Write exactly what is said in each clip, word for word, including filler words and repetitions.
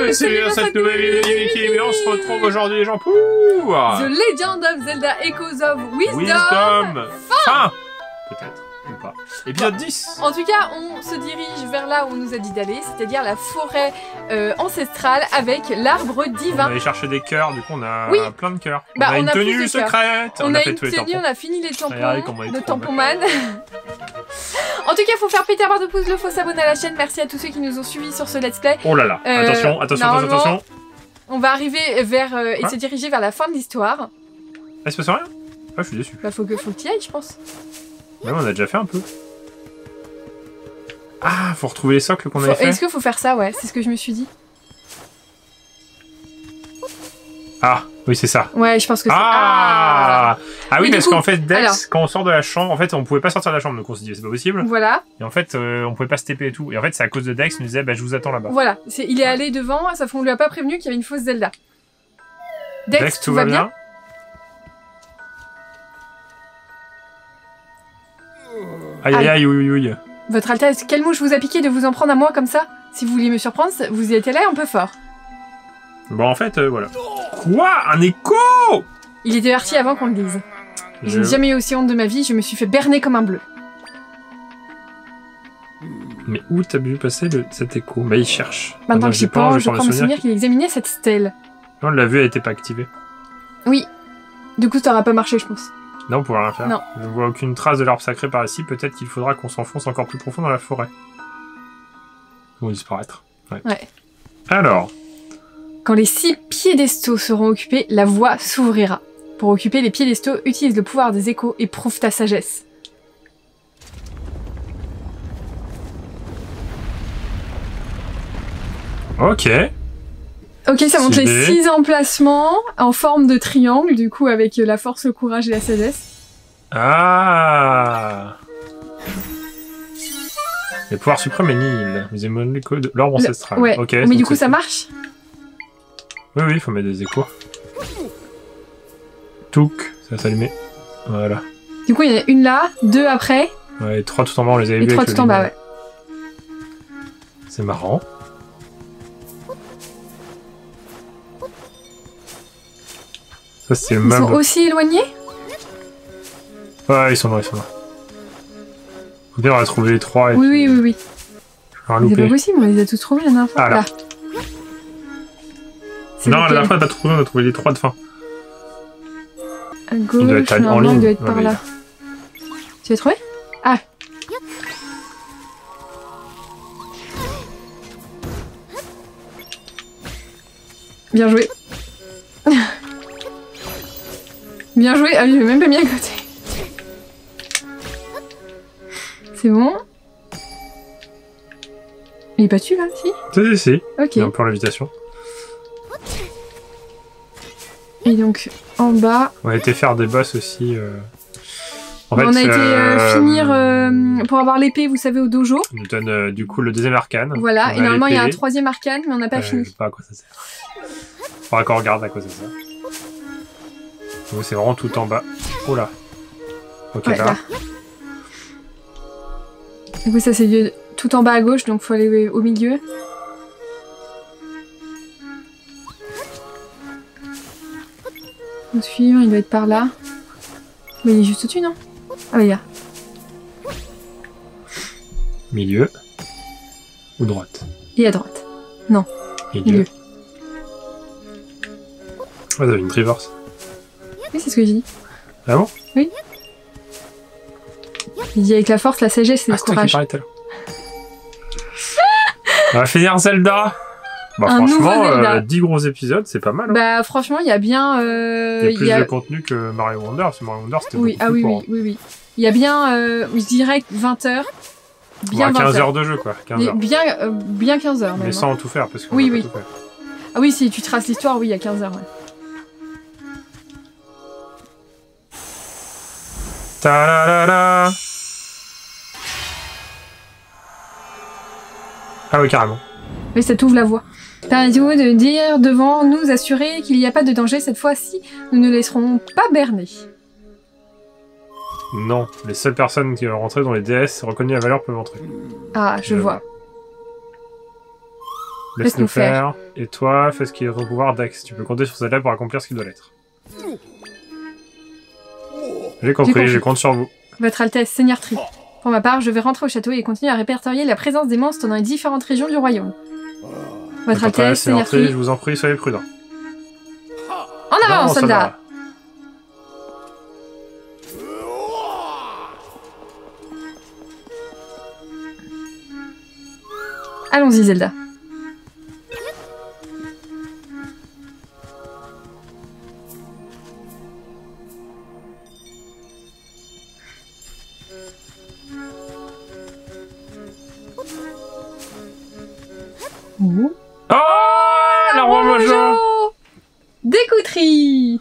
et c'est dans cette nouvelle vidéo mais on se retrouve aujourd'hui les gens pour The Legend of Zelda Echoes of Wisdom, Wisdom Fin peut-être, ou pas. Épisode dix. En tout cas, on se dirige vers là où on nous a dit d'aller, c'est-à-dire la forêt euh, ancestrale avec l'arbre divin. On allait chercher des cœurs, du coup on a oui. plein de cœurs. Bah, on a on une a tenue secrète. On, on a, a fait une tous les tenue, tampons. on a fini les tampons, Regardez le tamponman. En tout cas, il faut faire péter barre de pouce, il faut s'abonner à la chaîne. Merci à tous ceux qui nous ont suivis sur ce let's play. Oh là là, euh, attention, attention, attention, attention. On va arriver vers euh, et hein? se diriger vers la fin de l'histoire. Ah, c'est pas rien. Ah, je suis déçu. Bah faut que faut que tu y ailles, je pense. Ouais, on a déjà fait un peu. Ah, faut retrouver les socles qu'on avait fait. Est-ce qu'il faut faire ça? Ouais, c'est ce que je me suis dit. Ah, oui, c'est ça. Ouais, je pense que c'est... Ah, ah, ah oui, Mais parce qu'en fait, Dex, alors... quand on sort de la chambre, en fait, on pouvait pas sortir de la chambre, donc on s'est dit, c'est pas possible. Voilà. Et en fait, euh, on pouvait pas se T P et tout. Et en fait, c'est à cause de Dex, il nous disait, bah, je vous attends là-bas. Voilà, c'est il est allé devant, ça fait on lui a pas prévenu qu'il y avait une fausse Zelda. Dex, Dex tout, tout va va bien, bien? Aïe, aïe, aïe, oui, oui, oui. Votre Altesse, quelle mouche vous a piqué de vous en prendre à moi comme ça? Si vous vouliez me surprendre, vous y étiez là un peu fort. Bon, en fait, euh, voilà. Quoi? Un écho? Il était parti avant qu'on le dise. Je Je... n'ai jamais eu aussi honte de ma vie, je me suis fait berner comme un bleu. Mais où t'as vu passer le... cet écho? Bah, il cherche. Maintenant que j'y pense, je crois me souvenir qu'il qu'il examinait cette stèle. Non, on l'a vu, elle était pas activée. Oui. Du coup, ça n'aura pas marché, je pense. Non, on pourra rien faire. Non. Je ne vois aucune trace de l'arbre sacré par ici. Peut-être qu'il faudra qu'on s'enfonce encore plus profond dans la forêt. Ou disparaître. Ouais. Ouais. Alors. Quand les six piédestaux seront occupés, la voie s'ouvrira. Pour occuper les piédestaux, utilise le pouvoir des échos et prouve ta sagesse. Ok. Ok, ça montre les Stylé. six emplacements en forme de triangle, du coup avec la force, le courage et la sagesse. Ah. Les pouvoirs suprêmes et nihil. Les échos de l'orbe ancestral. Ouais, Ok. mais donc du coup c'est- ça marche. Oui, oui, il faut mettre des échos. Touk, ça va s'allumer. Voilà. Du coup il y en a une là, deux après, Ouais, et trois tout en bas, on les avait et vus trois avec tout le en bas, lumière. ouais. C'est marrant. Ça, c'est le Ils sont meuble. aussi éloignés? Ouais, ils sont là, ils sont là. Faut bien, on va trouver les trois. Et Oui, puis, oui, oui, oui. je vais en C'est louper. pas possible, on les a tous trouvés la dernière fois. Ah, là. C'est Non, la lequel? dernière fois, on a pas trouvé, on a trouvé les trois de fin. À Il doit gauche, être en normalement, il ligne. doit être Ouais, par mais- là. Tu l'as trouvé? Ah. Bien joué. Bien joué. Ah oui, je l'ai même pas mis à côté. C'est bon. Il est pas dessus là, si? Si, si, si. Ok. Il y a un peu en lévitation. Et donc, en bas, On a été faire des boss aussi. euh. En fait, on a été euh, euh, finir euh, pour avoir l'épée, vous savez, au dojo. On nous donne euh, du coup le deuxième arcane. Voilà, On et normalement il y a un l'épée. troisième arcane, mais on n'a pas Euh, fini. Je sais pas à quoi ça sert. Faudra qu'on regarde à quoi ça sert. Donc c'est vraiment tout en bas. Oh là. Ok, Ouais, là. là. Du coup, ça c'est de- tout en bas à gauche, donc faut aller au milieu. Le suivant, il doit être par là. Mais il est juste au-dessus, non? Ah, bah, il y a. Milieu. Ou droite. Et à droite. Non, Milieu. milieu. Ah, vous avez une Trivorce. Oui, c'est ce que j'ai dit. Ah bon? Il dit avec la force, la sagesse et Ah, le c'est toi qui courage. parlais tout à l'heure. On va finir Zelda. Bah Un nouveau franchement, Zelda. euh, dix gros épisodes, c'est pas mal. Hein. Bah, franchement, il y a bien. Euh, Il y a plus il y a- de contenu que Mario Wonder, parce que Mario Wonder c'était Oui, beaucoup ah plus oui, court. oui, oui, oui. Il y a bien, euh, je dirais vingt heures. Bien Ouais, vingt quinze heures. heures de jeu quoi, quinze Mais heures. bien, euh, bien quinze heures, même. Mais hein. sans tout faire, parce qu'on Oui, a pas oui. tout fait. Ah oui, si tu traces l'histoire, oui, il y a quinze heures, ouais. Ta-da-da-da. Ah oui, carrément. Mais ça t'ouvre la voie. Permettez-vous de dire devant nous assurer qu'il n'y a pas de danger cette fois-ci. Nous ne laisserons pas berner. Non, les seules personnes qui ont rentré dans les D S reconnues à valeur peuvent entrer. Ah, je Je vois. Laisse-nous faire. Et toi, fais ce qui est ton pouvoir Dex. Tu peux compter sur Zelda pour accomplir ce qui doit l'être. J'ai compris, je compte sur vous. Votre Altesse, Seigneur Tri. Pour ma part, je vais rentrer au château et continuer à répertorier la présence des monstres dans les différentes régions du royaume. Votre Altesse, Seigneur Tri, je vous en prie, soyez prudents. En avant, soldat! Allons-y, Zelda. Oh, oh la roi Mojo! Découtrie!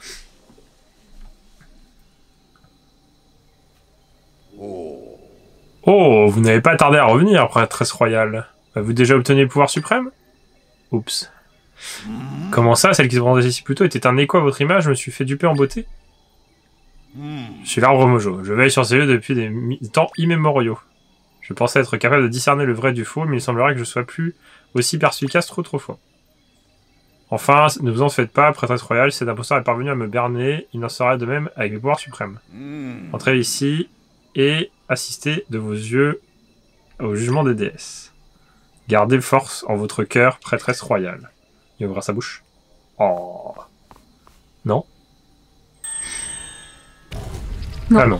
Oh, vous n'avez pas tardé à revenir, prêtresse royale. Avez-vous déjà obtenu le pouvoir suprême? Oups. Comment ça, celle qui se présentait ici plus tôt était un écho à votre image, je me suis fait duper en beauté? Je suis l'arbre Mojo. Je veille sur ces lieux depuis des temps immémoriaux. Je pensais être capable de discerner le vrai du faux, mais il semblerait que je sois plus aussi perspicace trop trop fois. Enfin, ne vous en faites pas, prêtresse royale, si cet imposteur est parvenu à me berner, il en sera de même avec mes pouvoirs suprêmes. Entrez ici et assistez de vos yeux au jugement des déesses. Gardez force en votre cœur, prêtresse royale. Il ouvre sa bouche. Oh. Non? Non. Ah non.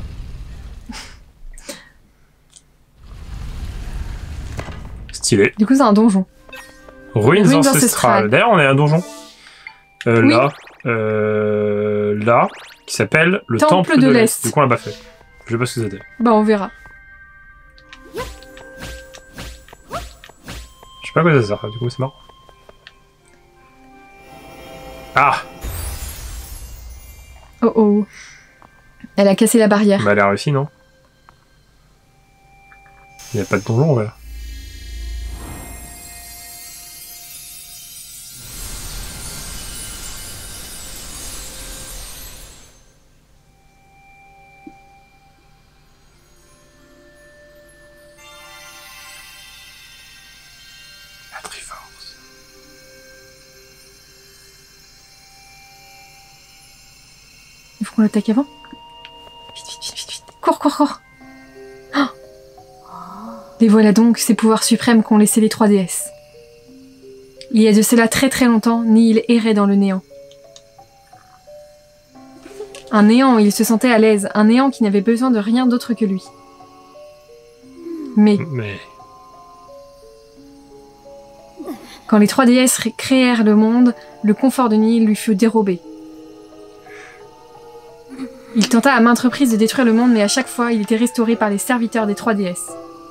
Stylé. Du coup, c'est un donjon. Ruines, Ruines ancestrales. ancestrales. D'ailleurs, on est à un donjon. Euh, Oui. Là. Euh, là. Qui s'appelle le Temple Temple, de de l'Est. l'Est. Du coup, on l'a pas fait. Je sais pas ce que c'était. Bah, on verra. Je sais pas à quoi ça sert. Du coup, c'est marrant. Ah! Oh oh. Elle a cassé la barrière. Bah, elle a réussi, non? Il n'y a pas de donjon, là. La Triforce. Il faut qu'on l'attaque avant. Vite, vite, vite, vite, vite. Cours, cours, cours. Oh. Les voilà donc, ces pouvoirs suprêmes qu'ont laissé les trois déesses. Il y a de cela très très longtemps, Nihil errait dans le néant. Un néant où il se sentait à l'aise, un néant qui n'avait besoin de rien d'autre que lui. Mais, Mais... quand les trois déesses ré- créèrent le monde, le confort de Nihil lui fut dérobé. Il tenta à maintes reprises de détruire le monde, mais à chaque fois, il était restauré par les serviteurs des trois déesses.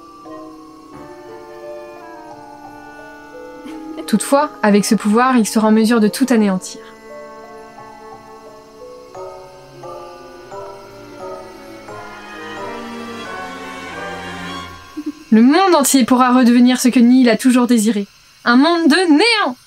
Toutefois, avec ce pouvoir, il sera en mesure de tout anéantir. Le monde entier pourra redevenir ce que Nihil a toujours désiré. Un monde de néant!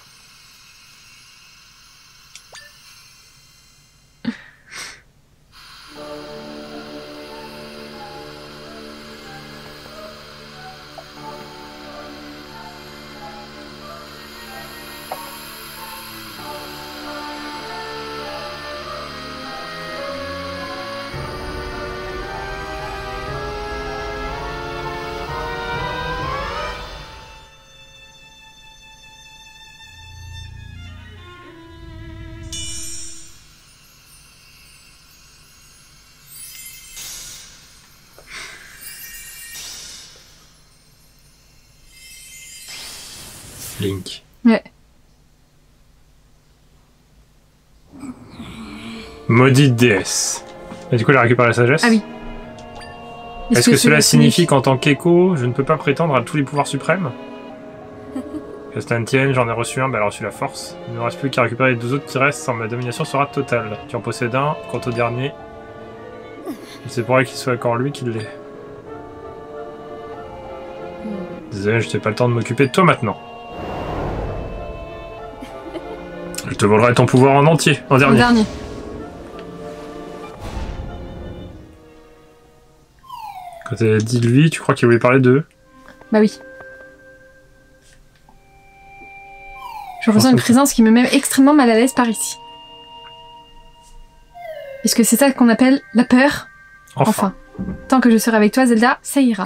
Link. Ouais. Maudite déesse. Et du coup, elle a récupéré la sagesse. Ah oui. Est-ce que, cela signifie qu'en tant qu'écho, je ne peux pas prétendre à tous les pouvoirs suprêmes? Que cela ne tienne, j'en ai reçu un, bah elle a reçu la force. Il ne me reste plus qu'à récupérer les deux autres qui restent, sans ma domination sera totale. Tu en possèdes un, quant au dernier, c'est pour elle qu'il soit encore lui qui l'est. Désolé, je n'ai pas le temps de m'occuper de toi maintenant. Je te volerai ton pouvoir en entier, en En dernier. dernier. Quand elle a dit lui, tu crois qu'il voulait parler d'eux? Bah oui. Je ressens une présence qui me met extrêmement mal à l'aise par ici. Est-ce que c'est ça qu'on appelle la peur? Enfin. Enfin. Tant que je serai avec toi, Zelda, ça ira.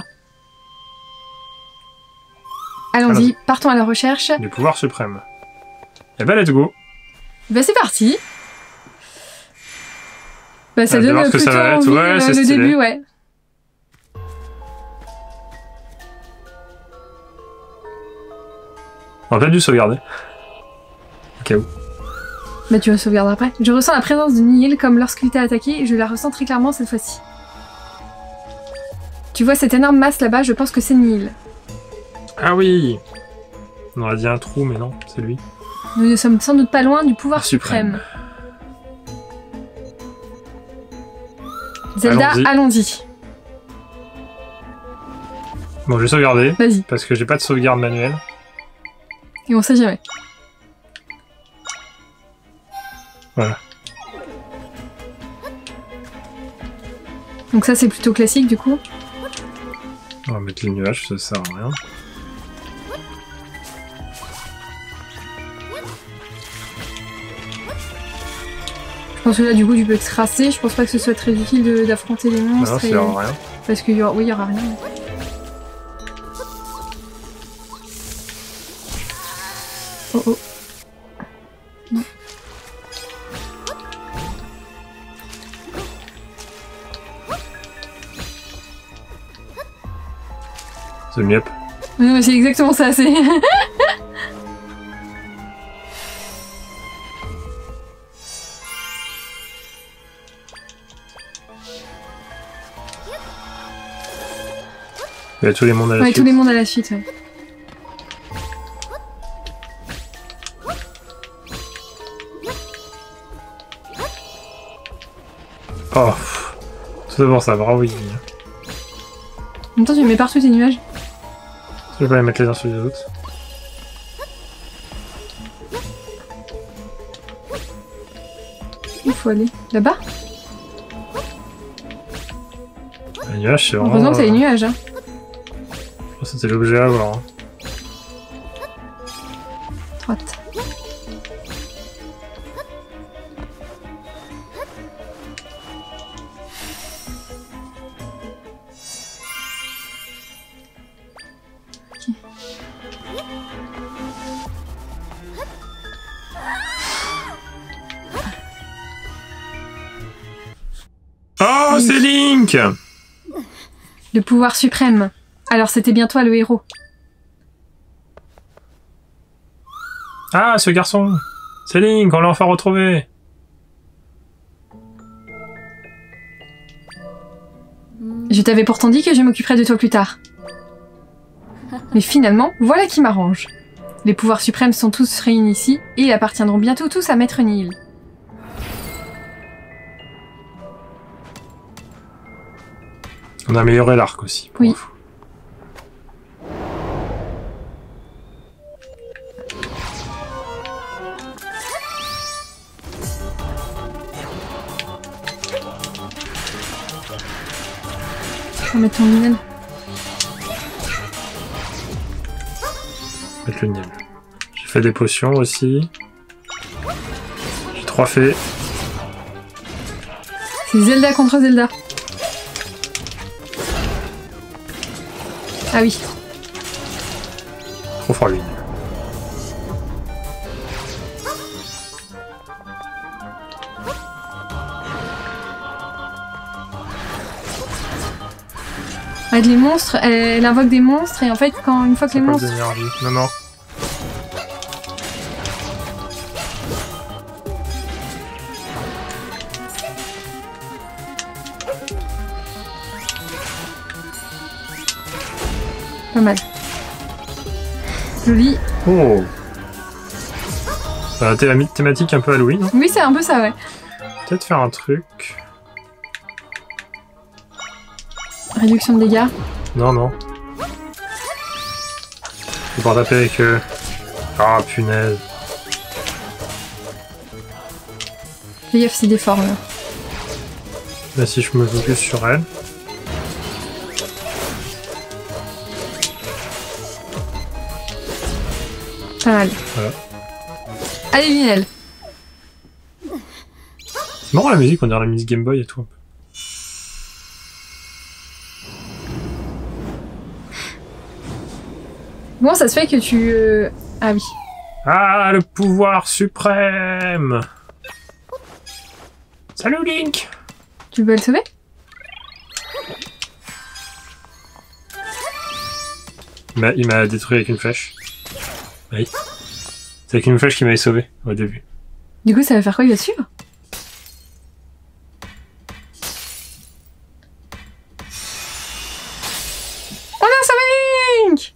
Allons-y, Alors, partons à la recherche. du pouvoir suprême. Eh ben, let's go. Bah c'est parti. Bah ça Hâte de donne voir ce que plutôt ça va être. envie, Ouais, le, c'est le stylé. début, ouais. On a peut-être dû sauvegarder. Au cas où. Bah tu vas sauvegarder après. Je ressens la présence de Nihil comme lorsqu'il t'a attaqué, et je la ressens très clairement cette fois-ci. Tu vois cette énorme masse là-bas, je pense que c'est Nihil. Ah oui. On aurait dit un trou, mais non, c'est lui. Nous ne sommes sans doute pas loin du pouvoir Suprême. suprême. Zelda, Allons-y. allons-y. Bon, je vais sauvegarder, Vas-y. parce que j'ai pas de sauvegarde manuelle. Et on sait jamais. Voilà. Donc ça c'est plutôt classique du coup. On va mettre les nuages, ça sert à rien. Je pense que là du coup tu peux te tracer. Je pense pas que ce soit très utile de- d'affronter les Non, monstres. ça et- sert à rien. Parce qu'il y aura... Oui, il y aura rien. Oh oh. Non. C'est mieux. Non, mais c'est exactement ça, c'est... Il y a tous les mondes à la Ouais, suite. tous les mondes à la suite, ouais. Oh, pff. Tout d'abord ça, bravo Iggy. En même temps, tu mets partout tes nuages. Je vais pas les mettre les uns sur les autres. Il faut aller là-bas. Les nuages, c'est vraiment... Heureusement que t'as les nuages, hein. Je pense que c'était l'objet à avoir. Hein. Droite. Oh, c'est Link! Le pouvoir suprême. Alors c'était bien toi le héros. Ah, ce garçon! C'est Link, on l'a enfin retrouvé! Je t'avais pourtant dit que je m'occuperais de toi plus tard. Mais finalement, voilà qui m'arrange. Les pouvoirs suprêmes sont tous réunis ici, et ils appartiendront bientôt tous à Maître Nihil. On a amélioré l'arc aussi. Pour Oui. info. On va mettre ton Linen. Mettre le Nil. J'ai fait des potions aussi. J'ai trois fées. C'est Zelda contre Zelda. Ah oui. Trop fort lui. Avec les monstres, elle, elle invoque des monstres, et en fait, quand une fois que Ça les passe monstres... d'énergie. Non, non. Pas mal. Joli. Oh! Ça a été la thématique un peu Halloween. Hein. Oui, c'est un peu ça, ouais. Peut-être faire un truc. Réduction de dégâts. Non, non. Je vais pouvoir taper avec eux. Ah, punaise. Fais gaffe, c'est des formes. Là, si je me focus sur elle. Pas mal. Voilà. Allez, Linel. C'est marrant la musique, on dirait la musique Game Boy et tout un peu. Comment ça se fait que tu... Euh... Ah oui. Ah, le pouvoir suprême! Salut Link! Tu peux le sauver? Bah, il m'a détruit avec une flèche. Oui. C'est avec une flèche qui m'avait sauvé au début. Du coup, ça va faire quoi? Il va te suivre? On a sauvé Link!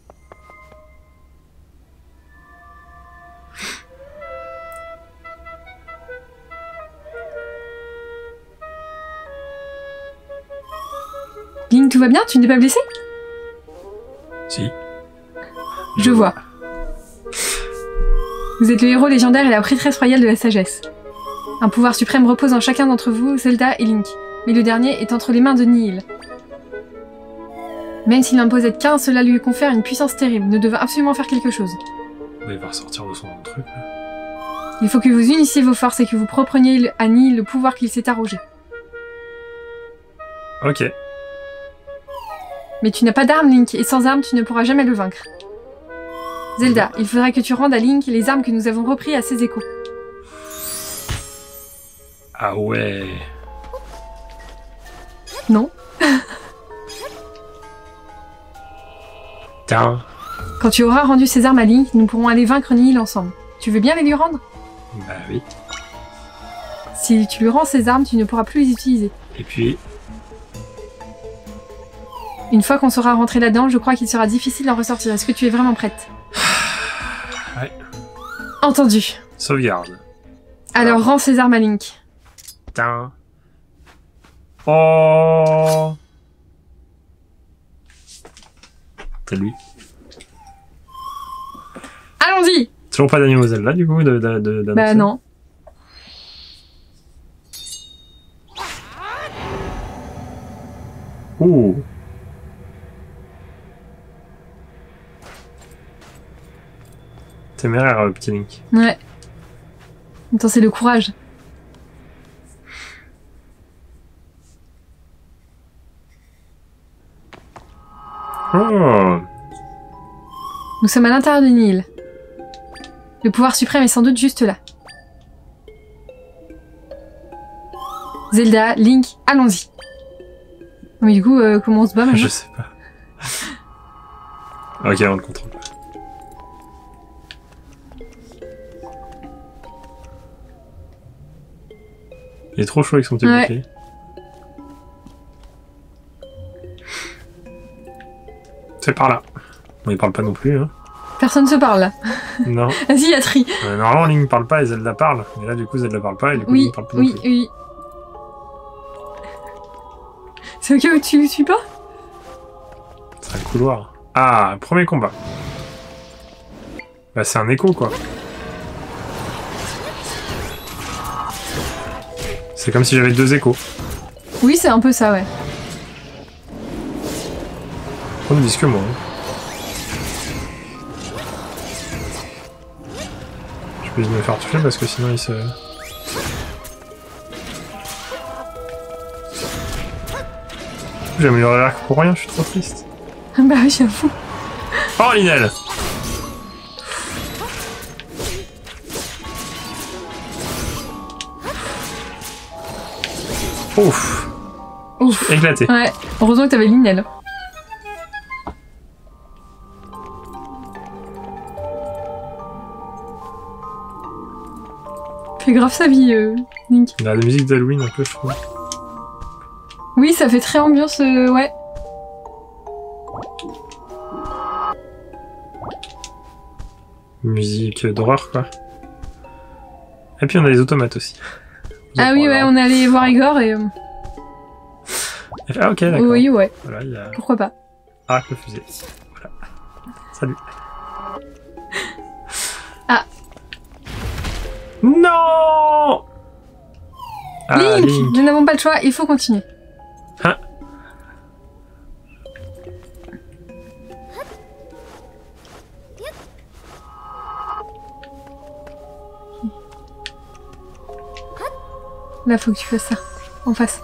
Link, tout va bien? Tu n'es pas blessé? Si. Je vois. Vous êtes le héros légendaire et la prêtresse royale de la sagesse. Un pouvoir suprême repose en chacun d'entre vous, Zelda et Link, mais le dernier est entre les mains de Nihil. Même s'il n'en possède qu'un, cela lui confère une puissance terrible. Nous devons absolument faire quelque chose. Il va ressortir de son truc. Là. Il faut que vous unissiez vos forces et que vous repreniez à Nihil le pouvoir qu'il s'est arrogé. Ok. Mais tu n'as pas d'armes, Link, et sans armes, tu ne pourras jamais le vaincre. Zelda, il faudra que tu rendes à Link les armes que nous avons reprises à ses échos. Ah ouais. Non. Tiens. Quand tu auras rendu ces armes à Link, nous pourrons aller vaincre Nihil ensemble. Tu veux bien les lui rendre? Bah oui. Si tu lui rends ces armes, tu ne pourras plus les utiliser. Et puis... Une fois qu'on sera rentré là-dedans, je crois qu'il sera difficile d'en ressortir. Est-ce que tu es vraiment prête? Ouais. Entendu. Sauvegarde. Alors, Alors. rends ces armes à Link. Putain. Oh. C'est lui. Allons-y. Toujours pas d'animaux là du coup de, de, de, de Bah non. Ouh. Téméraire, le petit Link. Ouais. Attends, c'est le courage. Oh. Nous sommes à l'intérieur de Nihil. Le pouvoir suprême est sans doute juste là. Zelda, Link, allons-y. Mais du coup, euh, comment on se bat maintenant? Je sais pas. Ok, on le contrôle. Il est trop chaud avec son petit ouais. bouclier. C'est par là. Bon, il parle pas non plus, hein. Personne se parle là. Non. Vas-y, il y a tri. Euh, normalement, Link parle pas et Zelda parle. Mais là, du coup, Zelda parle pas et du coup, oui, Link parle pas oui, non plus. oui, oui. C'est ok où tu le suis pas? C'est un couloir. Ah, premier combat. Bah, c'est un écho, quoi. C'est comme si j'avais deux échos. Oui, c'est un peu ça, ouais. On ne dit que moi. Hein. Je peux me faire toucher parce que sinon il se... J'ai amélioré l'arc pour rien, je suis trop triste. Bah oui, j'avoue. Oh, Linel! Ouf! Ouf! Éclaté. Ouais, heureusement que t'avais Linel. Fait grave sa vie, euh, Link. Il a la musique d'Halloween un peu, je trouve. Oui, ça fait très ambiance, euh, ouais. Musique d'horreur, quoi. Et puis on a les automates aussi. Ah oui, ouais, on est allé voir Igor et... Euh... Ah ok, d'accord. Oui, ouais. Voilà, y a... Pourquoi pas. Ah, le fusée. Voilà. Salut. Ah. Non. Ah, Link, Link. Nous n'avons pas le choix, il faut continuer. Hein. Là, faut que tu fasses ça. En face.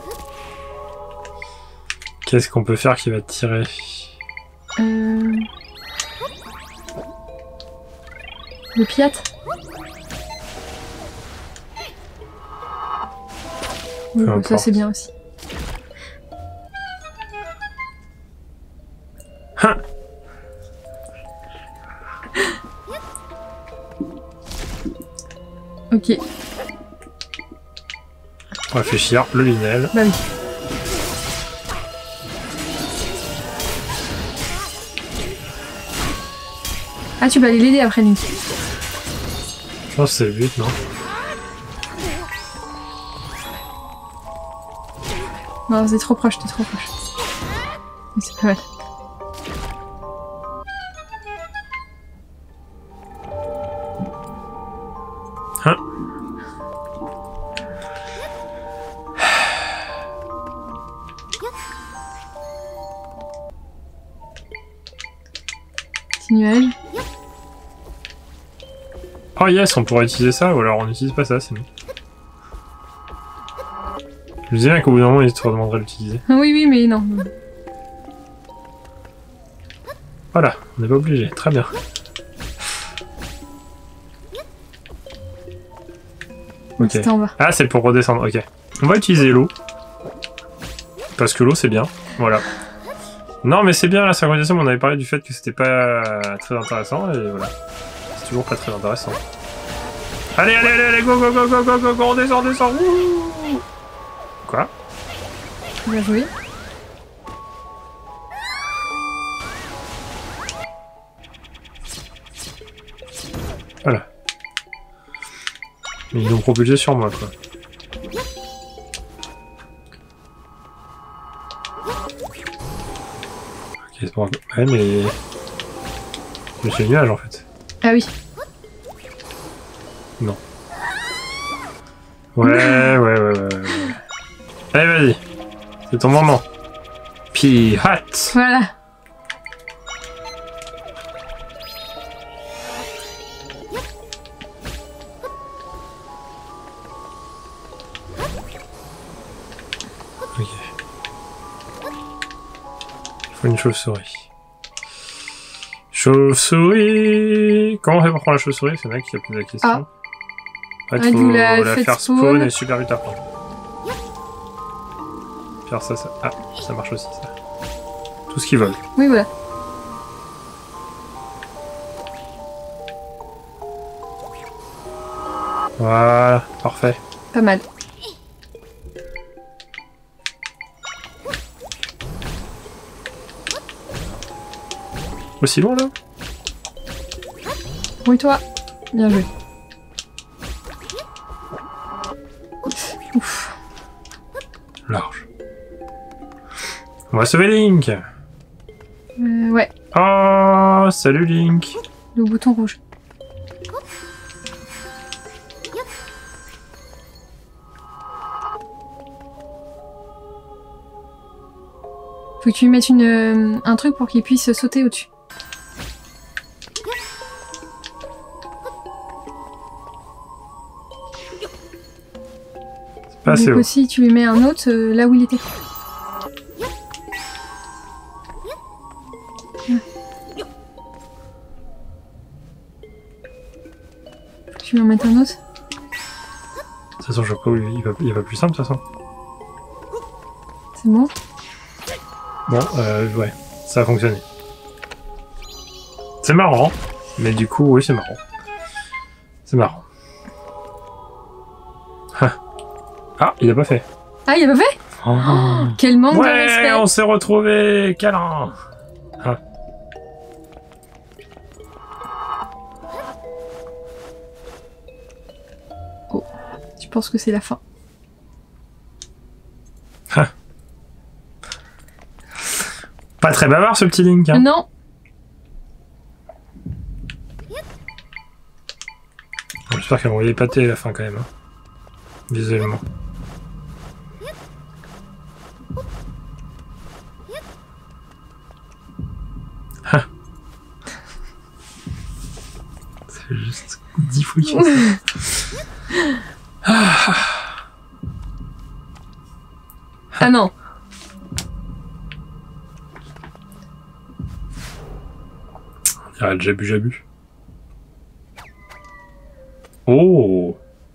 Qu'est-ce qu'on peut faire qui va te tirer? Euh... Le piate. Oui, bah, ça c'est bien aussi. Hein. Ok. On va réfléchir, le Linel. Bah oui. Ah, tu vas aller l'aider après, Link. Je pense que c'est le but, non? Non, c'est trop proche, t'es trop proche. Mais c'est pas mal. Hein? Petit nuage. Oh yes, on pourrait utiliser ça, ou alors on n'utilise pas ça, c'est mieux. Je me disais bien qu'au bout d'un moment, il te demanderait de l'utiliser. Oui, oui, mais non. Voilà, on n'est pas obligé, très bien. Ok. C'était en bas. Ah, c'est pour redescendre, ok. On va utiliser l'eau. Parce que l'eau, c'est bien. Voilà. Non, mais c'est bien la synchronisation, mais on avait parlé du fait que c'était pas très intéressant, et voilà. C'est toujours pas très intéressant. Allez, allez, allez, allez, go, go, go, go, go, go, go, on descend, on descend. Wouh. Quoi? Bien joué. Voilà. Mais ils l'ont propulsé sur moi, quoi. Ok, c'est bon. Ouais, mais... Je suis nuage, en fait. Ah oui. Non. Ouais, ouais, ouais, ouais, ouais. Allez, vas-y. C'est ton moment. Pirate. Voilà. Ok. Il faut une chauve-souris. Chauve-souris. Comment on fait pour prendre la chauve-souris? C'est là qui a posé la question. Ah. En fait, Ah, faut vous la la faites faire spawn, spawn. et super vite à prendre. Faire ça, ça... Ah, ça marche aussi, ça. Tout ce qu'ils veulent. Oui, voilà. Voilà, parfait. Pas mal. Aussi loin, là? Oui, toi. Bien joué. Ouf. Large. On va sauver Link. Euh, ouais, Oh, salut Link. le bouton rouge. Faut que tu lui mettes une, euh, un truc pour qu'il puisse sauter au-dessus. C'est pas assez Donc haut. aussi, tu lui mets un autre euh, là où il était. Faut que tu lui en mettes un autre. De toute façon, je vois pas où il il va, il va plus simple, de toute façon. C'est bon. Bon, euh, ouais, ça a fonctionné. C'est marrant, mais du coup, oui, c'est marrant. C'est marrant. Ah. Ah, il a pas fait. Ah, il a pas fait? Oh. Oh, quel manque de Ouais, respect. on s'est retrouvés. Câlin. Ah. Oh, tu penses que c'est la fin? Ah. Pas très bavard ce petit Link. Hein. Non. J'espère qu'elle va épater à la fin quand même. Hein. Visuellement. Ah. C'est juste dix fois qu'il fait ça. Ah. Ah non. Ah, j'ai bu, j'ai bu. Oh.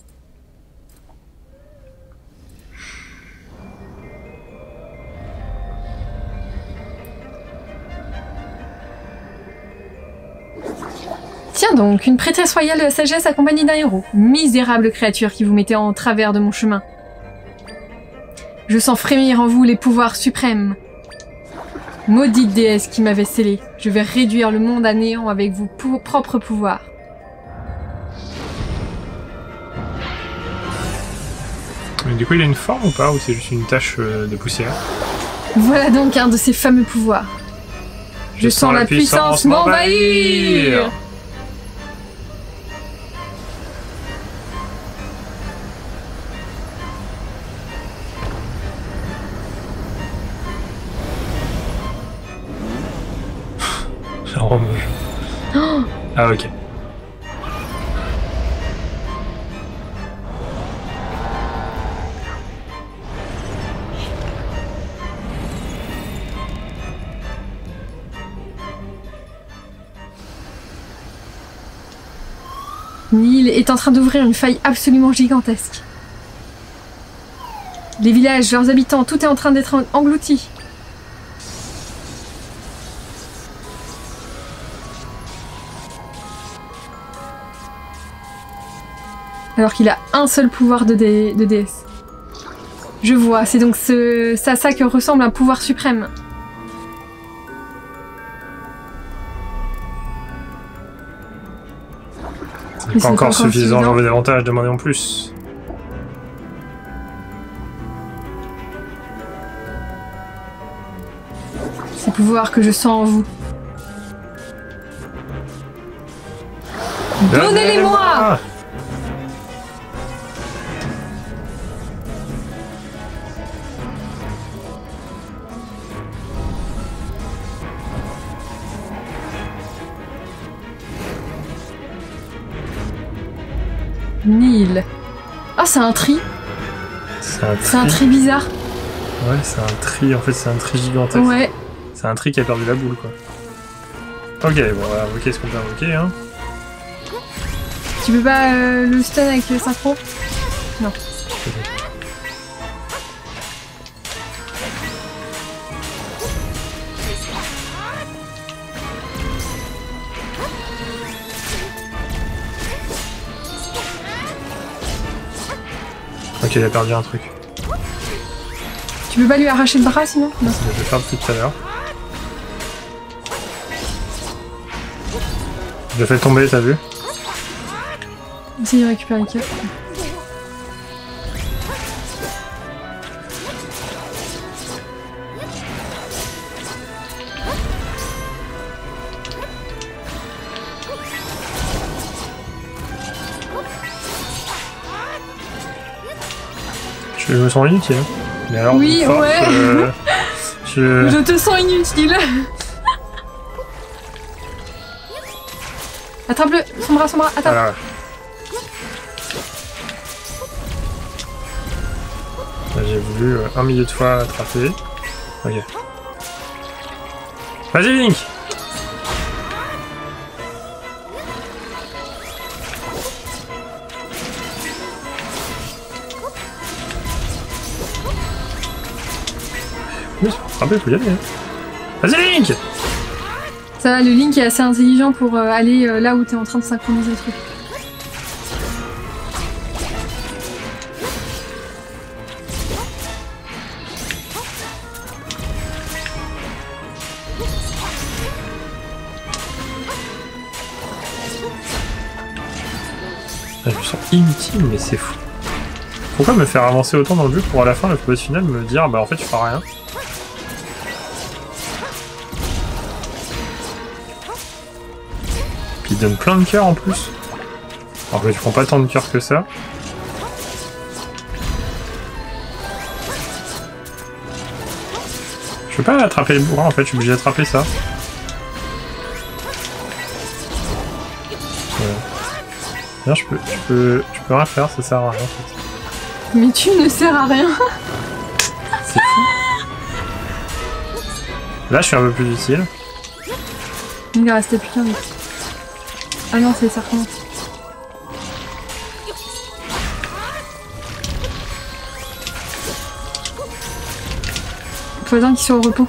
Tiens donc, une prêtresse royale de la sagesse accompagnée d'un héros. Misérable créature qui vous mettez en travers de mon chemin. Je sens frémir en vous les pouvoirs suprêmes. Maudite déesse qui m'avait scellé, je vais réduire le monde à néant avec vos pou- propres pouvoirs. Mais du coup, il a une forme ou pas? Ou c'est juste une tache euh, de poussière? Voilà donc un de ces fameux pouvoirs. Je, je sens, sens la puissance, puissance m'envahir. Oh. Ah ok. Nil est en train d'ouvrir une faille absolument gigantesque. Les villages, leurs habitants, tout est en train d'être englouti. Alors qu'il a un seul pouvoir de, dé de déesse. Je vois, c'est donc ce, ça, ça que ressemble un pouvoir suprême. C'est pas encore suffisant, j'en veux davantage, demandez en plus. Ces pouvoirs que je sens en vous. Donnez-les-moi! Nil. Ah, c'est un tri. C'est un, un tri bizarre. Ouais, c'est un tri. En fait, c'est un tri gigantesque. Ouais. C'est un tri qui a perdu la boule, quoi. Ok, bon, on va invoquer ce qu'on peut invoquer, hein. Tu peux pas euh, le stun avec le synchro? Non. Ok, il a perdu un truc. Tu peux pas lui arracher le bras sinon? Non. Je vais faire depuis tout à l'heure. Je l'ai fait tomber, t'as vu? Essaye de récupérer les cœurs. Je me sens inutile. Mais alors, oui, force, ouais. Euh, je... je te sens inutile. Attrape-le, son bras, son bras, attrape. Voilà. J'ai voulu euh, un millier de fois attraper. Ok. Vas-y, Link. Oui, il faut y aller. Hein. Vas-y, Link. Ça va, le Link est assez intelligent pour euh, aller euh, là où t'es en train de synchroniser le truc. Je me sens inutile, mais c'est fou. Pourquoi me faire avancer autant dans le jeu pour à la fin, le boss final, me dire bah en fait tu feras rien? Puis il donne plein de cœurs en plus. Alors que tu prends pas tant de cœurs que ça. Je peux pas attraper les bourrins en fait, je suis obligé d'attraper ça. Non, je peux, je peux, je peux rien faire, ça sert à rien en fait. Mais tu ne sers à rien. C'est fou. Là, je suis un peu plus utile. Il est resté putain vite. Ah non, c'est ça recommence. Faut attendre qu'il soit au repos.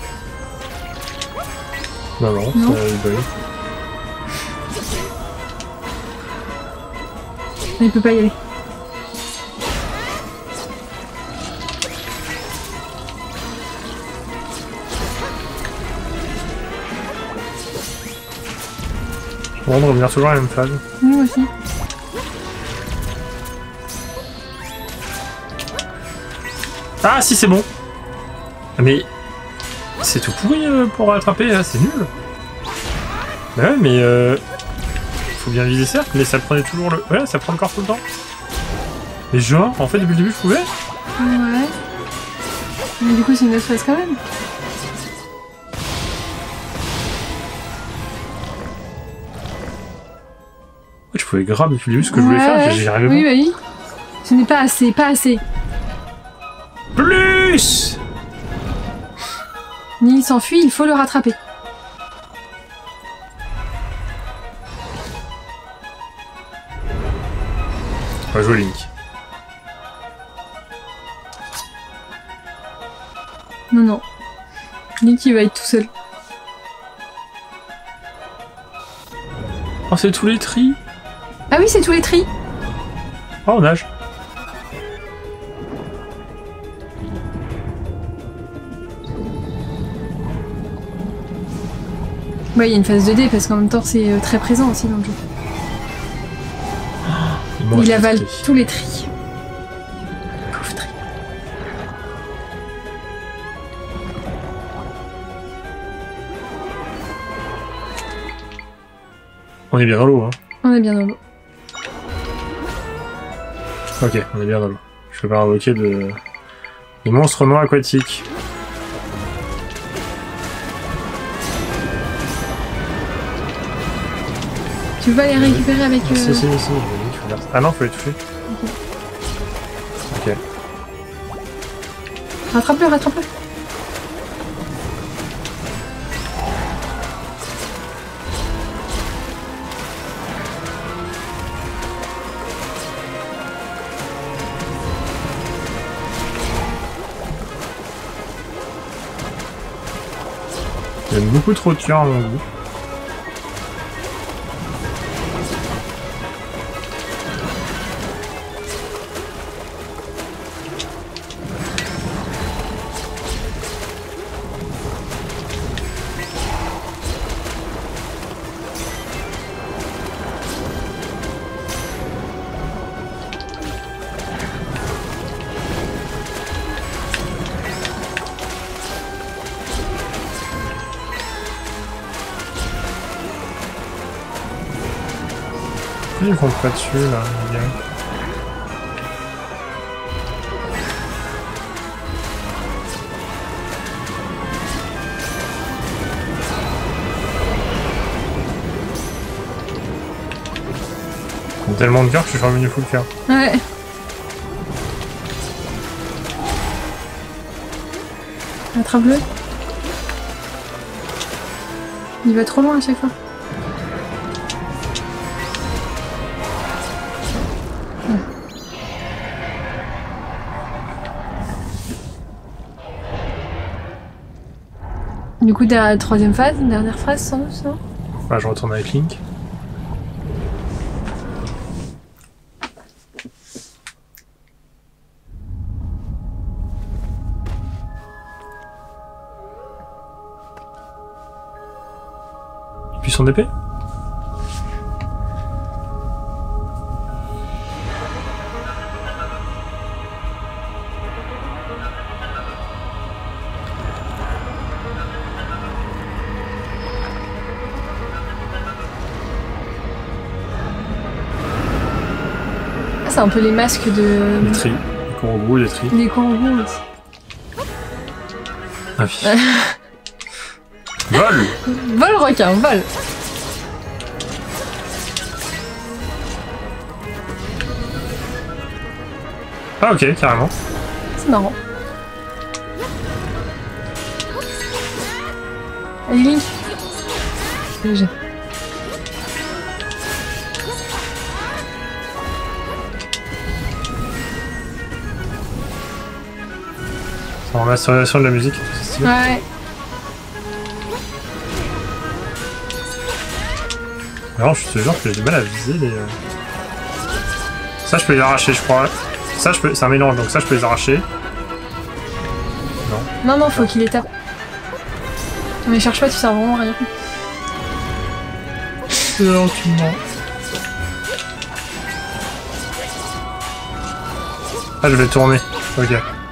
Non, non, non. ça il va. Il peut pas y aller. Je vais revenir toujours à la même phase. Oui, moi aussi. Ah si, c'est bon. Mais c'est tout pourri euh, pour rattraper, là, c'est nul. Bah ouais, mais euh... faut bien viser certes, mais ça prenait toujours le... Ouais, ça prend le corps tout le temps. Mais genre, en fait, depuis le début, je pouvais. Ouais. Mais du coup, c'est une autre phase quand même. Ouais, je pouvais grave depuis le début ce que je ouais. voulais faire, j'y arrivais oui, pas. Oui, oui. Ce n'est pas assez, pas assez. Plus. Ni il s'enfuit, il faut le rattraper. On va jouer Link. Non, non. Link, il va être tout seul. Oh, c'est tous les tris. Ah oui, c'est tous les tris. Oh, on nage. Ouais, il y a une phase deux D parce qu'en même temps, c'est euh, très présent aussi dans le jeu. Il, il avale tous les tris. Pauvre tri. On est bien dans l'eau, hein. On est bien dans l'eau. Ok, on est bien dans l'eau. Je vais pas invoquer de... de monstres non aquatiques. Tu vas les récupérer avec... Euh... Si, si, si, je vais faire ça. Ah non, faut les toucher. Ok. Ok. Rattrape-le, rattrape-le. Il y a beaucoup trop de tueurs à mon goût. Ils vont pas dessus là, les gars. Ils ont tellement de cœur que je suis revenu full cœur. Ouais. Attrape-le. Il va trop loin à chaque fois. Du coup, derrière la troisième phase, une dernière phase, sans doute, non ? Bah, je retourne avec Link. Puis son épée ? C'est un peu les masques de... Les tris. Les Korogu, les tris. Les Korogu aussi. Ah oui. Vol. Vol requin, vol. Ah ok, carrément. C'est marrant. Allez, Link. J'ai. En restauration de la musique, c'est stylé. Ouais. Alors, je te jure que j'ai du mal à viser les... Ça, je peux les arracher, je crois. Ça, je peux... C'est un mélange, donc ça, je peux les arracher. Non. Non, non, faut qu'il les tape. Non, mais cherche pas, tu sers vraiment à rien. Lentement. Ah, je vais tourner. Ok.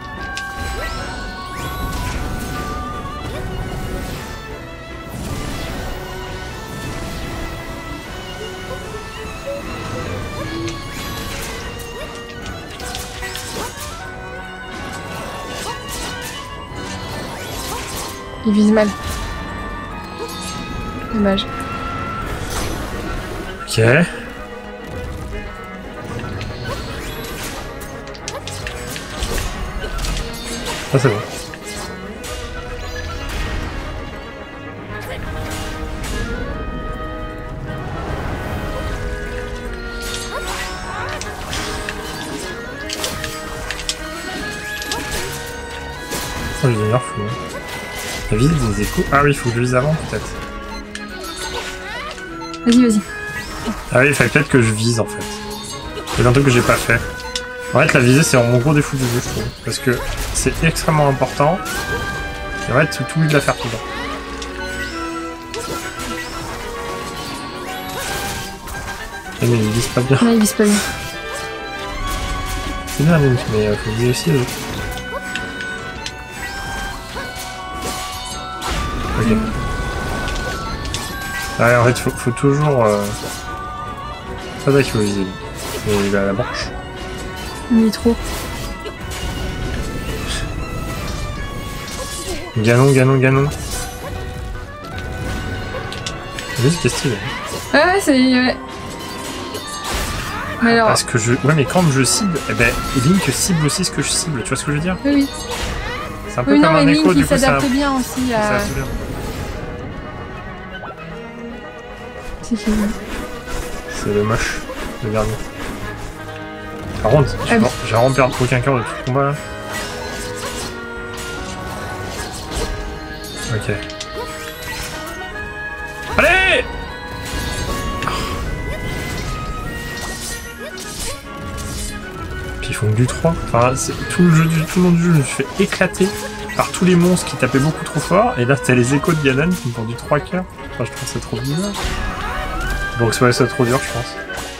Il vise mal. Dommage. Ok. Ah, c'est bon. Oh, les meilleurs fous. La ville des échos. Ah oui, il faut que je vise avant peut-être. Vas-y, vas-y. Ah oui, il fallait peut-être que je vise en fait. C'est un truc que j'ai pas fait. En fait, la visée, c'est mon gros défaut du jeu, je trouve. Parce que c'est extrêmement important. Et en fait, tout tout de la faire tout le temps. Eh, mais il vise pas bien. Non, il vise pas bien. C'est bien, Link, mais euh, faut viser aussi les autres. Ok. Mm. Ah, en fait, faut, faut toujours... Euh... C'est ça qu'il faut viser. Et il a la branche. Il est trop. Ganon, Ganon, Ganon. Juste qu'est-ce qu'il est. Ouais, ouais, c'est... Ouais. Mais alors... Parce que je... Ouais, mais quand je cible, eh ben, Link cible aussi ce que je cible, tu vois ce que je veux dire? Oui, oui. C'est un peu Oui, comme non, un mais écho, Link, du il coup, ça... s'adapte bien aussi à... ça va bien. Si, si. C'est le moche, le dernier. Par contre, Ah j'ai oui. j'ai vraiment perdu aucun cœur de tout le combat là. Ok. Allez! Puis ils font que du trois. Enfin, c'est tout le jeu du tout le long du jeu, je me suis fait éclater par tous les monstres qui tapaient beaucoup trop fort. Et là, t'as les échos de Ganon qui me font du trois cœurs. Enfin, je trouve ça trop bizarre. Donc c'est ça trop dur, je pense.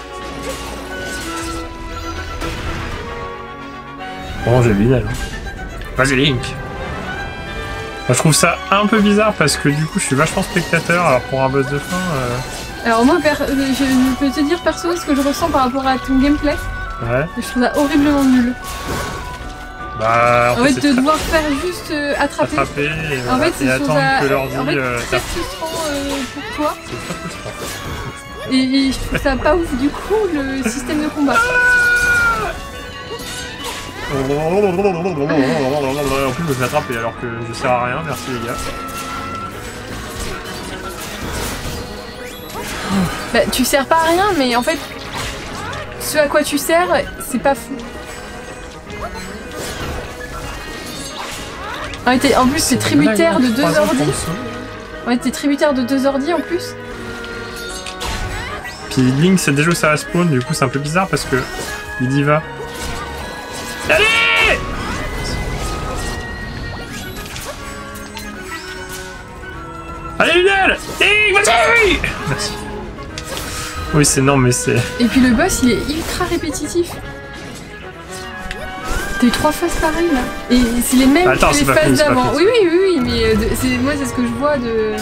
Bon, j'ai lu, hein. Vas-y, Link. Moi, je trouve ça un peu bizarre parce que du coup, je suis vachement spectateur. Alors pour un boss de fin, euh... Alors moi, per... je peux te dire perso ce que je ressens par rapport à ton gameplay. ouais. Je trouve ça horriblement nul. Bah, En fait, c'est de très- devoir faire juste euh, attraper. attraper et, En voilà, fait, et je trouve attendre ça que l'ordi en fait, euh, très tape. frustrant euh, pour toi. C'est très frustrant. Et, et je trouve ça pas ouf du coup le système de combat. En plus, je me fais attraper alors que je sers à rien. Merci les gars. Bah, tu sers pas à rien, mais en fait, ce à quoi tu sers, c'est pas fou. Ouais, t'es- en plus, t'es tributaire de deux ordi. Ouais, t'es tributaire de deux ordi en plus. Puis Link, c'est déjà où ça respawn, du coup, c'est un peu bizarre parce que il y va. Allez! Allez, Lunel! Link, vas-y! Merci. Oui, c'est non, mais c'est. Et puis le boss, il est ultra répétitif. T'as eu trois phases pareilles là. Et c'est les mêmes Attends, que c'est les pas phases fini, c'est pas d'avant. fini. Oui, oui, oui, oui, mais euh, de- c'est- moi, c'est ce que je vois de.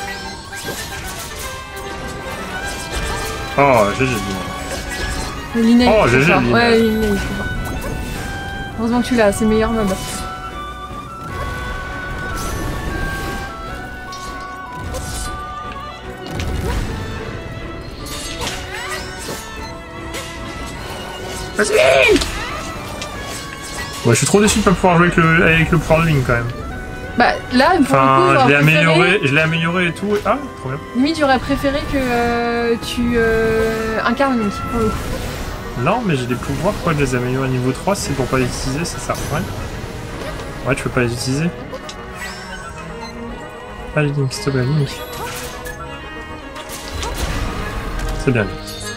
Oh, G G. Lina, il Oh, est G G, trop fort. Lina. Ouais, Lina, il est trop fort. Heureusement que tu l'as, c'est le meilleur mob. Vas-y! Ouais, je suis trop déçu de pas pouvoir jouer avec le, avec le pouvoir de Link quand même. Bah là, pour Enfin, le coup, je l'ai j'aurais préféré... amélioré, je l'ai amélioré et tout. Ah, trop bien. Limite, j'aurais préféré que euh, tu euh, incarnes Link, pour le coup. Non, mais j'ai des pouvoirs, quoi, je les ai améliorés à niveau trois, c'est pour pas les utiliser, c'est ça. Ouais. Ouais, tu peux pas les utiliser. Ah, Link, s'il te plaît, Link. C'est bien, Link.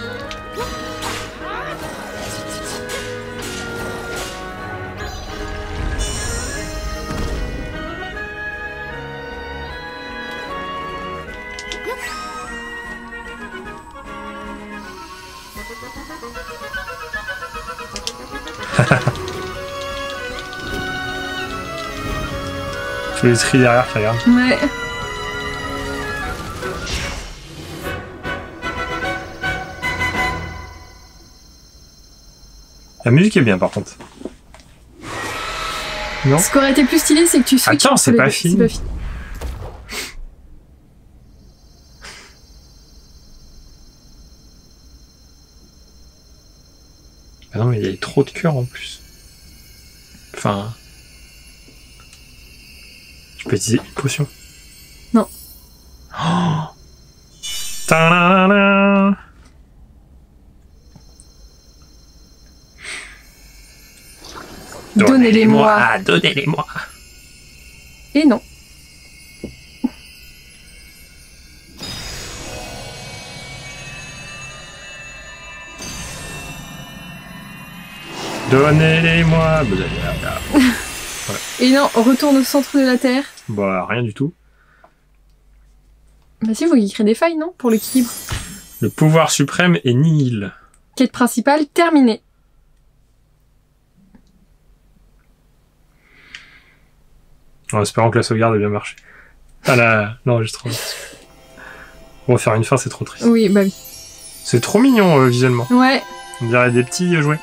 Tous les tris derrière qui regardent. Ouais. La musique est bien, par contre. Non? Ce qui aurait été plus stylé, c'est que tu switches. Attends, entre c'est les pas deux. fini. C'est pas fini. Ah non, mais il y a trop de cœurs en plus. Enfin... Je peux utiliser une potion. Non. Oh. Ta-da-da. Donnez-les-moi. Ah, donnez-les-moi. Et non. Donnez-les-moi. Et non, on retourne au centre de la Terre. Bah, rien du tout. Bah si, vous y créez des failles, non? Pour l'équilibre. Le pouvoir suprême est nihil. Quête principale, terminée. En espérant que la sauvegarde ait bien marché. Ah là, non, j'ai trop... On va faire une fin, c'est trop triste. Oui, bah oui. C'est trop mignon, euh, visuellement. Ouais. On dirait des petits euh, jouets.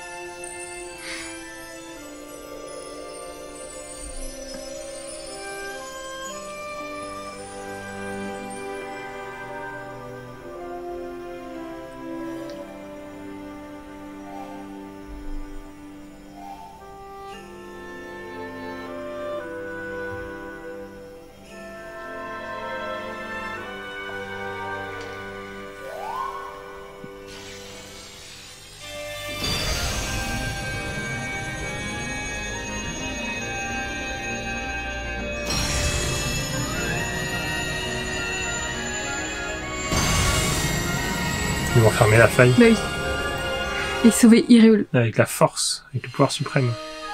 Ils vont fermer la faille. Bah oui. Et sauver Hyrule. Avec la force, avec le pouvoir suprême.